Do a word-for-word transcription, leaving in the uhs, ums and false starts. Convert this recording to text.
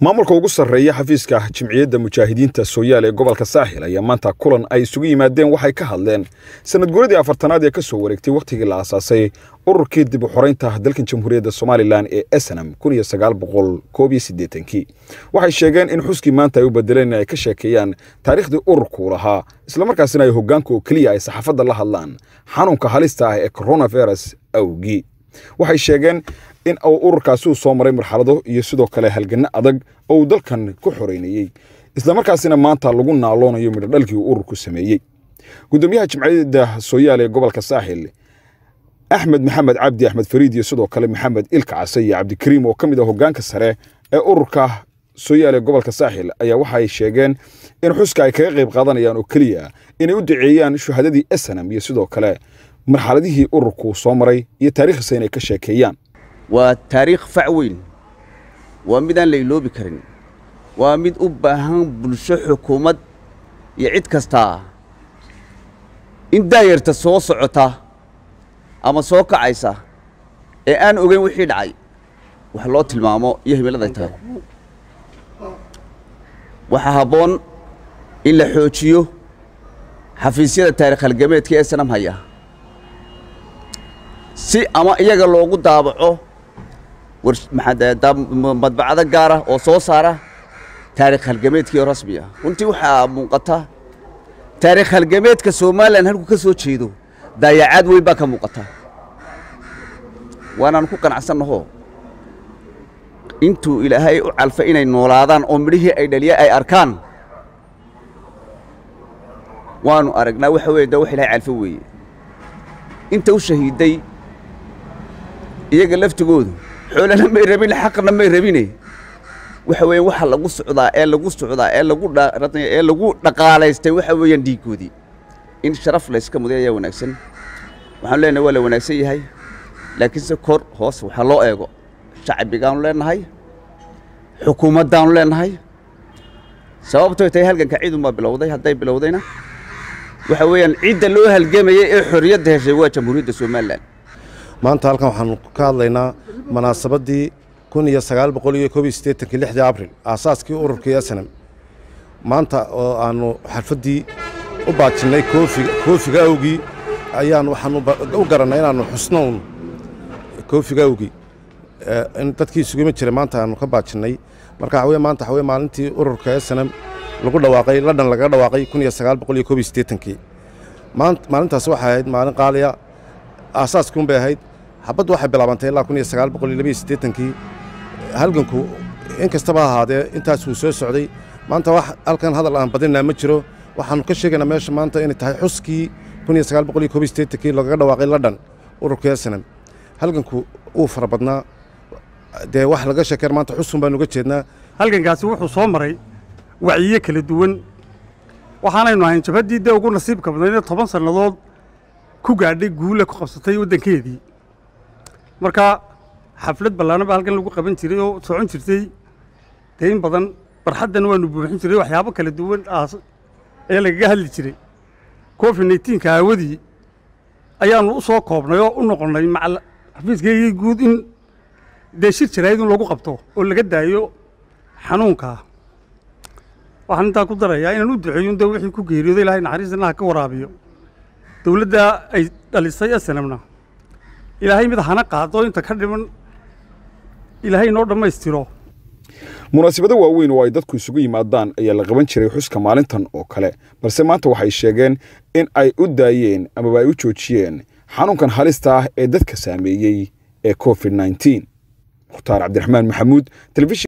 maamulka ugu sarreeya xafiiska jimciyadda mujaahidiinta Soomaaliya ee gobolka Saaxil ayaa maanta kulan ay isugu yimaadeen waxay ka hadleen sanad guuradii afartanaad ee ka soo wareegtay waqtigii la aasaasay ururkii dib u xoreynta dalka Jamhuuriyadda Soomaaliland ee S N M kun iyo sagaal boqol koob iyo siddeetan waxay sheegeen in xuskii maanta ay u bedeleen ay ka sheekeeyaan taariikhdii ururku lahaa isla markaasina ay hoggaanku kaliya ay saxaafadda la hadlaan xanuunka halista ah ee coronavirus awgii waxay sheegeen in uu ururkaasi uu soo maray marxalado iyo sidoo kale halgan adag oo uu dalkan ku xoreynayay isla markaasina maanta lagu naaloonayo midho dhalkii uu ururku sameeyay gudoomiyaha jimciyadda Soomaaliya ee gobolka Saaxil Axmed Maxamed Cabdi Axmed Fariid iyo sidoo kale Maxamed Ilka Casay iyo Cabdi Kariim oo kamid ah hoggaanka sare ee ururka Soomaaliya ee gobolka Saaxil ayaa waxay sheegeen in xuska ay kaga qayb qaadanayaan oo kaliya inay u duceeyaan shuhadadii S N M iyo sidoo kale marxaladihii ururku soo maray iyo taariikhdiisa inay ka sheekeeyaan وتاريخ فعوين ومدان ليلوبي كرين ومد أبهان بلشة حكومة يعيد كستا إن داير تسوس عطا أما سوق عيسى الآن أجين وحيد عي وحلوت المامو يهمل هذا تاي وحهبون إلا حوتشيو حفيزية تاريخ الجماعة كي أسلم هيا si ama iyaga loogu daabaco war maxaa madbacada gaar ah oo soo saara taariikh halgameedkii rasmi ah runtii waxa muuqata taariikh halgameedka Soomaaliland halku ka soo jeedo dayacaad way baa ka muuqata waana ku qanacsanahay intuu Ilaahay u calfa inay noolaadaan oo midhihii ay dhaliya ay arkaan waanu aragnaa waxa weeyda wax Ilaahay calfa weeye inta u shahiiday iyaga laftigoodu xoolana ma rabin xaqna ma rabin waxa weeyaan waxa lagu socdaa ee lagu socdaa ee lagu dhaqaaleystay ee lagu dhaqaaleystay waxa weeyaan dhiigoodii in sharaf la iska mudeeyo wanaagsan waxaan leenahay wala wanaagsan yahay laakiin se kor hoos waxa loo eego shacbigaan leenahay xukuumadaan leenahay sababtoo tahay halganka ciidu ma bilowday haday bilowdayna waxa weeyaan ciidda loo halgamayay ee xorriyadda heshay waa Jamhuuriyadda Soomaaliland maanta halkan waxaan ka hadlaynaa munaasabadii kun iyo sagaal boqol koob iyo siddeetan lixdii Abriil aasaaskii ururka S N M maanta oo aanu xafladii u baajinay koofiga koofiga awgii ayaan waxaan u garanay inaanu xusnoon koofiga awgii in dadkii isugu jiray maanta aanu ka baajinay marka waxa weeye maanta waxa weeye maalintii ururka S N M lagu dhawaaqay la dhan laga dhawaaqay kun iyo sagaal boqol koob iyo siddeetan maanta maalintaas waxay ahayd maalin qaaliya aasaaskun bay ahayd xabad waxay bilaabantay ilaa kun iyo sagaal boqol laba iyo siddeetan halganku in kastaba ahaadee intaas uu soo socday maanta wax halkan hadal aan badinaa ma jiro waxaanu ka sheegaynaa meesha maanta inay tahay xuskii kun iyo sagaal boqol koob iyo siddeetan lagaga dhawaaqay la dhan ururka S N M halganku uu fara badnaa dee wax laga sheekeer maanta xusun baan uga jeednaa halgankaasi wuxuu soo maray wacyiye kala duwan waxaanaynu ahayn jabhadii dee ugu nasiibka badnayd toban sannadood ku gaadhay guule ku qabsatay waddankeedii marka xaflad ballaanaba halkan lagu qaban jiray oo socon jirtay deyn badan barxaddan waanu buuxin jiray waxyaabo kala duwan ee lagaga hadli jiray covid nineteen ka awadii ayaanu u soo koobnay oo u noqonay macal xafiiskayga guud in dee shir jirayd in lagu qabto oo laga daayo xanuunka waxaan intaa ku darayaa inaan u duceeyo in wixii ku geeriyooday Ilaahay naxariisna ka waraabiyo dawladda ay dhalisay S N M-na Ilaahay mid hana qaado inta ka dhiman Ilaahay noo dhameystiro munaasabado waaweyn oo ay dadku isugu yimaadaan ayaa la qaban jiray xuska maalintan oo kale balse maanta waxay sheegeen in ay u daayeen ama ay u joojiyeen xanuunkan halista ah ee dadka saameeyay ee covid nineteen Mukhtaar Cabdiraxmaan Maxamuud television